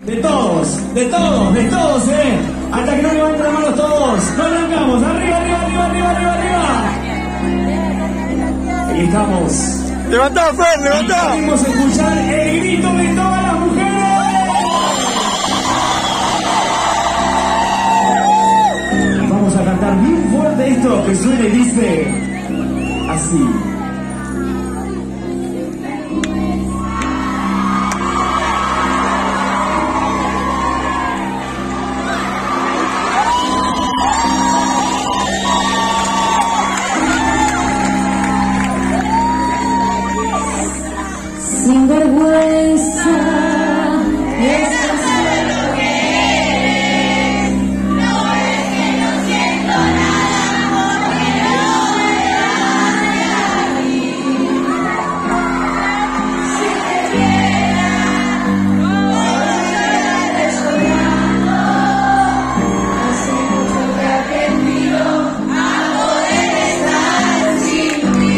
De todos, de todos, de todos, hasta que no levanten las manos todos. No arrancamos, arriba, arriba, arriba, arriba, arriba, arriba. Ahí estamos. Levantá, Fer, levantá. Queremos escuchar el grito de todas las mujeres. Vamos a cantar bien fuerte esto que suena y dice así. Sinvergüenza, eso es lo que eres. No es que no siento nada porque no me das de ahí. Si te viera, como llorar llorando. Hace mucho que he aprendido a poder estar sin ti.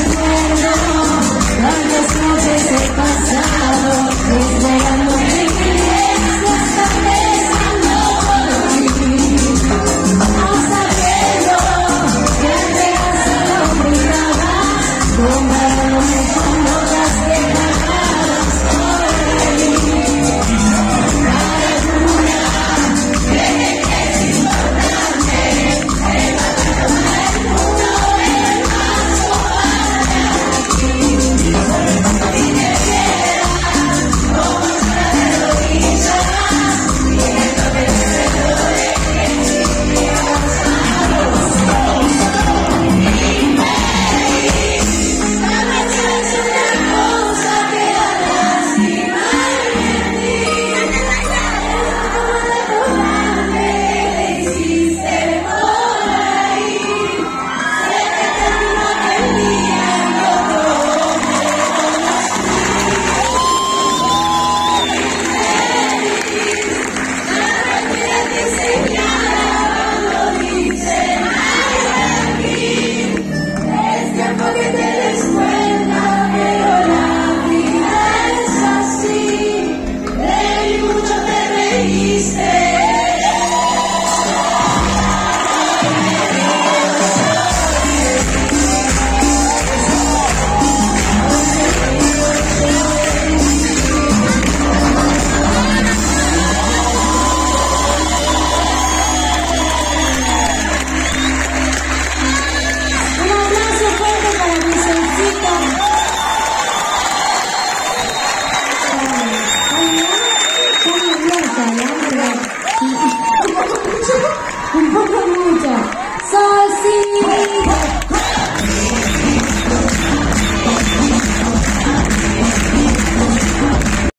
Tantas noches he pasado esperando